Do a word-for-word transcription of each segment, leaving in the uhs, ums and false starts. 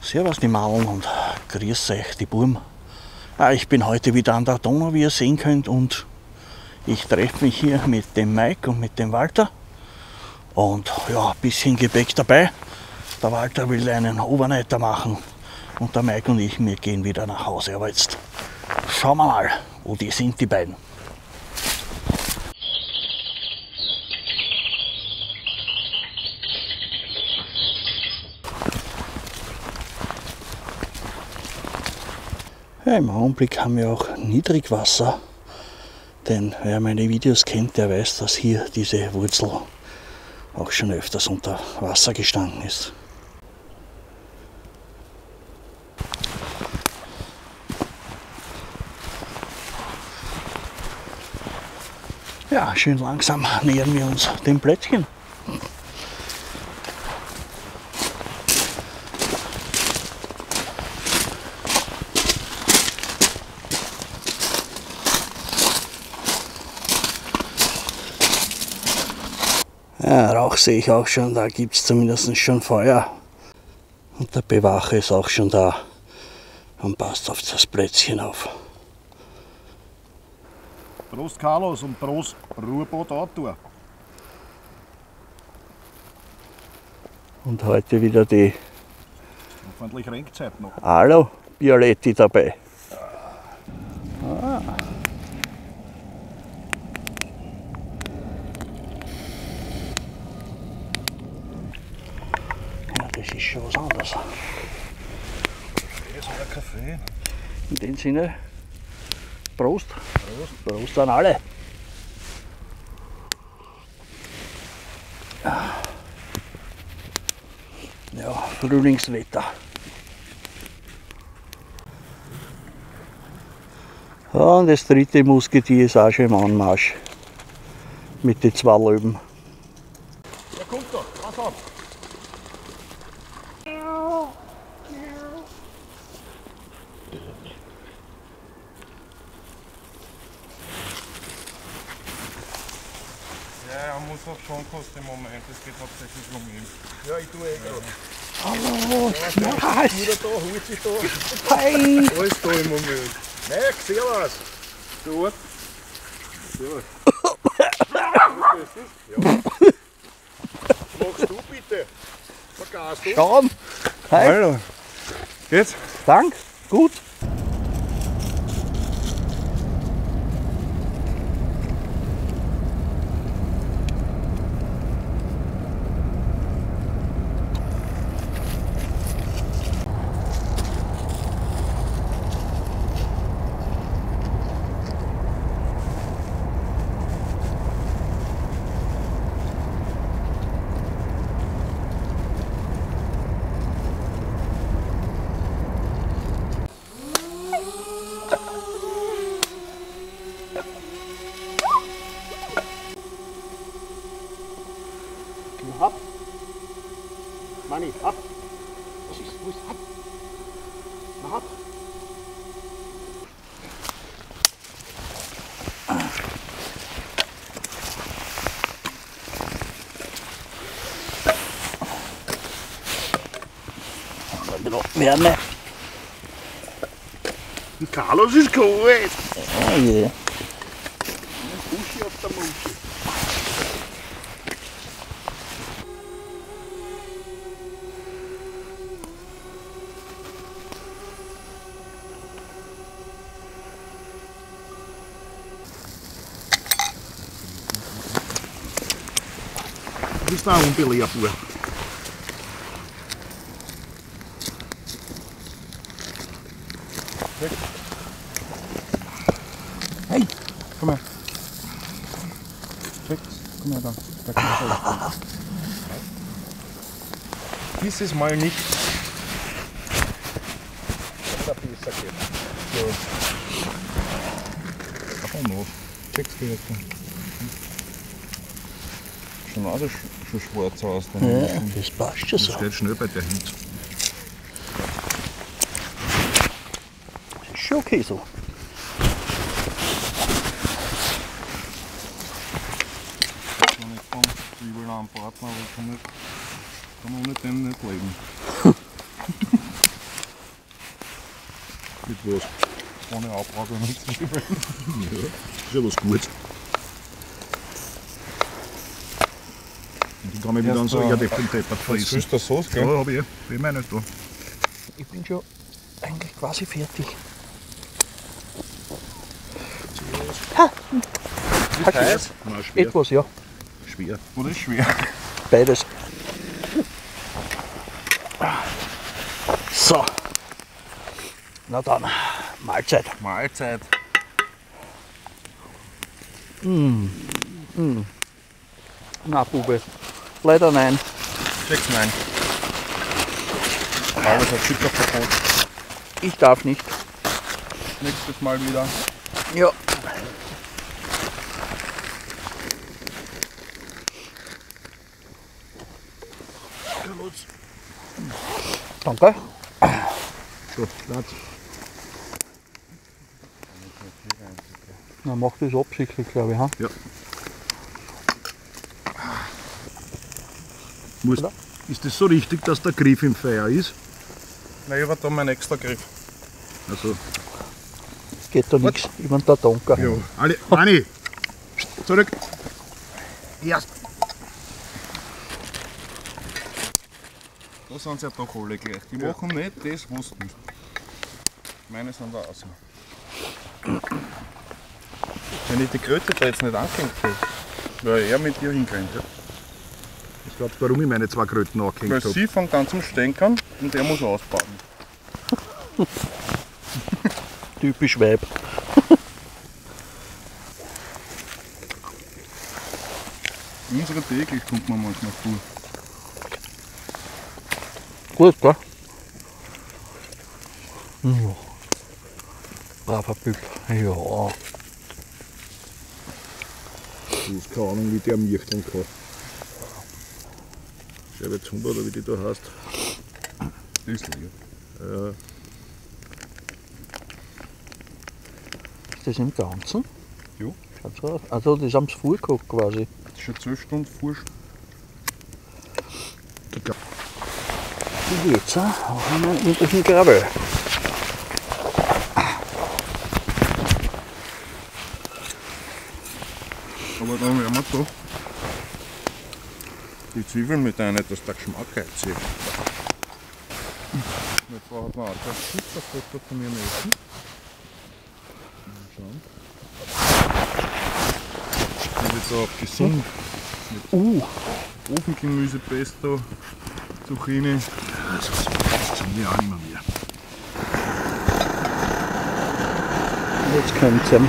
Servus die Maulen und grüß euch die Burm. Ah, ich bin heute wieder an der Donau, wie ihr sehen könnt, und ich treffe mich hier mit dem Mike und mit dem Walter. Und ja, ein bisschen Gepäck dabei. Der Walter will einen Overnighter machen und der Mike und ich, wir gehen wieder nach Hause. Aber jetzt schauen wir mal, wo die sind, die beiden. Ja, im Augenblick haben wir auch Niedrigwasser, denn wer meine Videos kennt, der weiß, dass hier diese Wurzel auch schon öfters unter Wasser gestanden ist. Ja, schön langsam nähern wir uns dem Plättchen. Ja, Rauch sehe ich auch schon, da gibt es zumindest schon Feuer. Und der Bewacher ist auch schon da und passt auf das Plätzchen auf. Prost Carlos und Prost Ruhrboot Auto. Und heute wieder die Hoffentlich Renkzeit noch. Alo Violetti dabei. Ah. Ja, das ist schon was anderes. Hier ist ein Kaffee. In dem Sinne, Prost. Prost. Prost an alle. Ja, Frühlingswetter. Ja, und das dritte Musketier ist auch schon im Anmarsch. Mit den zwei Löwen. Ja, kommt doch, pass auf. Ja, er muss auf schon kosten im Moment, es geht hauptsächlich um ihn. Ja, ich tue eh gerade. Hallo, Ja, Schmerz! wieder da, holt sich da. Hi! Alles da im Moment. Mike, servus. Gut. Servus. Ja. Was machst du bitte? Vergaßt du? Schauen! Hi! Hallo. Geht's? Dank! Gut! Ab. Manni, ab. Was ist? Wo ist ab? Mach ab. Wärme! Carlos ist kalt. Oh je! Buschi auf der Muschi. Du bist auch unbelehrbar. Hey, komm her. Check, komm her da. Da kann ich Dieses Mal nicht. Das ist besser geht. Komm noch. Check's direkt. Schon auch so sch schon schwarz aus. Ja, das passt schon so. Das geht schnell bei der Hitze. Das ist schon okay so. Noch nicht vom Zwiebeln am Partner, aber kann, nicht, kann man mit dem nicht leben. Mit was? Ohne Abbrauch und Zwiebeln. Ja, ist ja was Gutes. Und die kann ich wieder an so ja, die vom Teppert fressen. Süß der Sauce, Ja, gell? hab ich. Ich meine nicht da. Ich bin schon eigentlich quasi fertig. Ist heiß? Nein, schwer. Etwas, ja. Schwer. Oder ist schwer? Beides. So. Na dann, Mahlzeit. Mahlzeit. Na, Bube. Leider nein. Sechs nein. Alles hat Zuckerverbot. Ich darf nicht. Nächstes Mal wieder. Ja. Danke. So, Platz. Na, macht das absichtlich, glaube ich. Ha? Ja. Muss, Oder? ist das so richtig, dass der Griff im Feuer ist? Na, ich war da mein extra Griff. Also, Geht da nichts. Ich bin der Donker. ja. Alle, Anni! Zurück! Erst! Da sind sie ja doch alle gleich. Die machen nicht das, was du willst. Meine sind da außen. Wenn ich die Kröte da jetzt nicht angehängt hätte, wäre er mit dir hingerannt. Ja? Ich glaube, warum ich meine zwei Kröten Weil angehängt habe. sie fängt an zum Stänkern und er muss ausbauen. Typisch Weib. Unsere täglich kommt man manchmal vor. Gut, gell? Ja. Braver Bub. Ja. Du hast keine Ahnung, wie der Mirchteln kann. Scheibe Zumba oder wie die da heißt. Das ist leer. Ja, Ist das im Ganzen? Ja. Schaut so aus. Also das haben sie vorgekocht quasi. Das ist schon zwölf Stunden Furst. Wie geht's? Auch einmal mit dem Gravel. Aber da werden wir doch die Zwiebeln mit rein, dass der Geschmack einzieht. Jetzt braucht man auch das Pizzafoto von mir essen. Mal schauen. Und jetzt auch gesund. Uh, Ofengemüsepesto, Zucchini. das sind wir auch nicht mehr. jetzt kommt's ihm.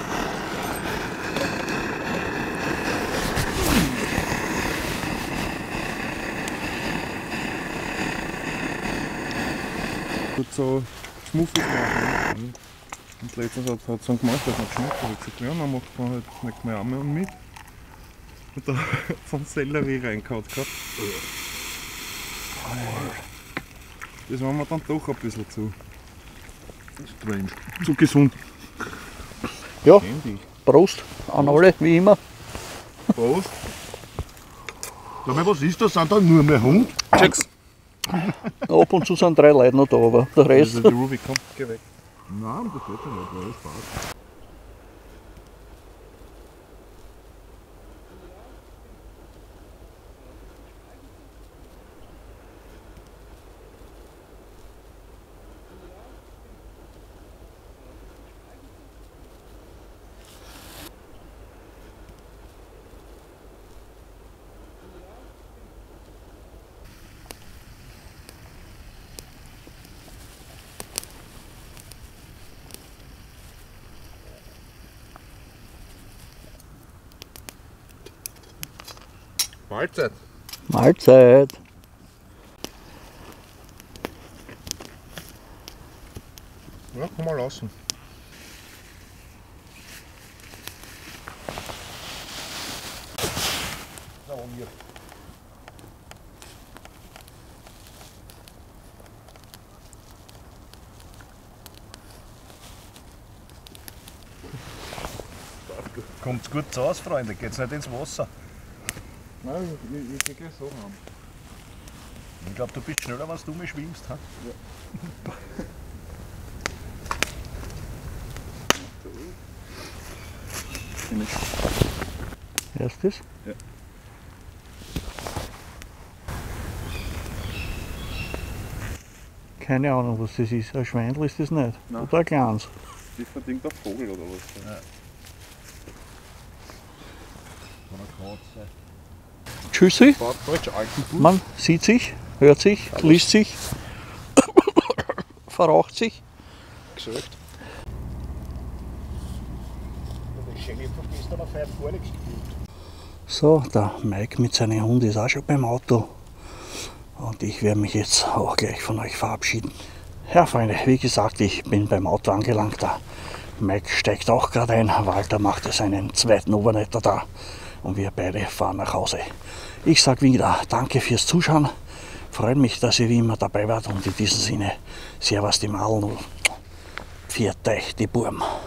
Gut so Schmuffel machen. Und letztens hat es dann gemacht, dass man geschmeckt hat. Ich gesagt, ja, dann macht man halt nicht mehr Arme und mit. Und da hat von Sellerie reingehauen gehabt. Das war mir dann doch ein bisschen zu, Strange. zu gesund. Ja, Ähnlich. Prost an alle, wie immer. Prost. Sag mal, was ist das? Sind da nur mehr Hund? Checks. Ab und zu sind drei Leute noch da, aber der Rest. Also die Ruby kommt, geh weg. Nein, das geht ja nicht, das ist Spaß. Mahlzeit. Mahlzeit. Ja, komm mal lassen. Kommt's gut zu aus, Freunde, geht's nicht ins Wasser. Nein, ich, ich, ich gehe so haben. Ich glaube, du bist schneller, wenn du mich schwimmst. Ha? Erstes? Ja. Keine Ahnung, was das ist. Ein Schweindel ist das nicht. Nein. Oder ein kleines. Das ist verdient ein Vogel oder was? Ja. Tschüssi. Deutsch alten Fuß. Man sieht sich, hört sich, liest sich, verraucht sich. Gesagt. Das Schöne hat doch gestern auf Feier gar nichts gefühlt. So, der Mike mit seinem Hund ist auch schon beim Auto. Und ich werde mich jetzt auch gleich von euch verabschieden. Ja, Freunde, wie gesagt, ich bin beim Auto angelangt. Der Mike steigt auch gerade ein. Walter machte seinen zweiten Overnighter da. Und wir beide fahren nach Hause. Ich sage wieder, danke fürs Zuschauen. Freut mich, dass ihr wie immer dabei wart. Und in diesem Sinne, servus die Malen und pfiat euch die Burm.